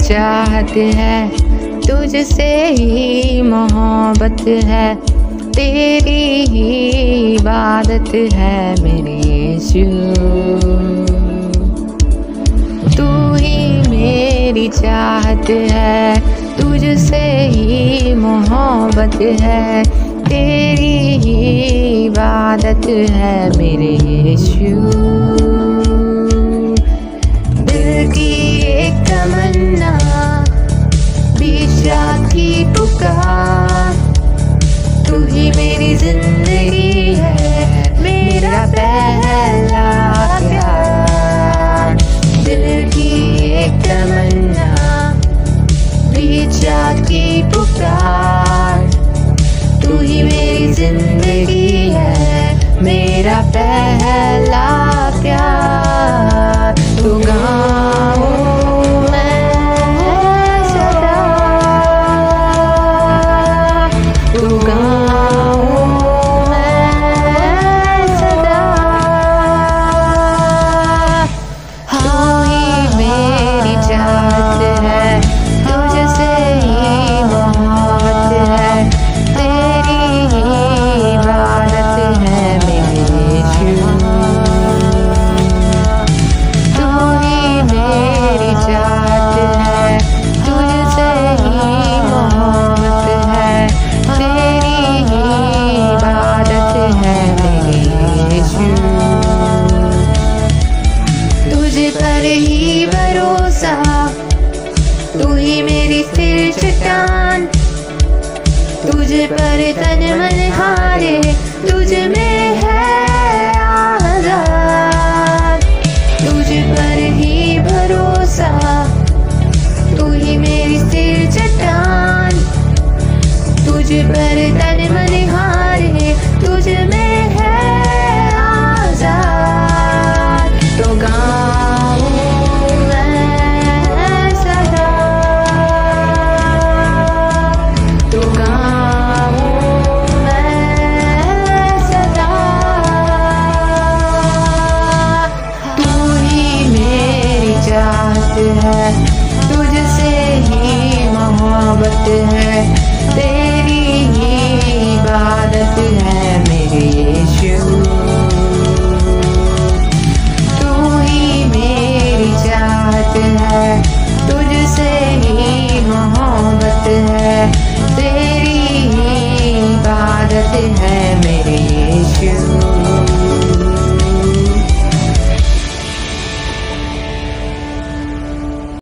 चाहत है, तुझसे ही मोहब्बत है, तेरी ही इबादत है मेरे यीशु। तू ही मेरी चाहत है, तुझसे ही मोहब्बत है, तेरी ही इबादत है मेरे यीशु। दिल की एक तमन्ना, बीच रात की पुकार, तू ही मेरी जिंदगी है, मेरा पहला प्यार। दिल की एक तमन्ना, बीच रात की पुकार, तू ही मेरी जिंदगी है, मेरा पहला प्यार। तू गाऊं मैं सदा, तू गाऊं मैं सदा। तू ही मेरी चाहत है, तुझसे ही मोहब्बत है, तेरी ही इबादत है मेरे यीशु। तू ही मेरी चाहत है, तुझसे ही मोहब्बत है, तेरी ही इबादत है मेरे यीशु। तुझ पर ही भरोसा, तू ही मेरी स्थिर चट्टान, तुझ पर तन मन हारे, तुझ में है आज़ाद। तुझ पर ही भरोसा, तू ही मेरी स्थिर चट्टान, तुझ पर तन मन हारे, तुझ में है आज़ाद। तो गाऊं मैं सदा, तो गाऊं मैं सदा। तू ही मेरी चाहत है, तुझसे ही मोहब्बत है, तेरी ही इबादत है मेरे यीशु। तू ही मेरी चाहत है, तुझसे ही मोहब्बत है, तेरी ही इबादत है मेरे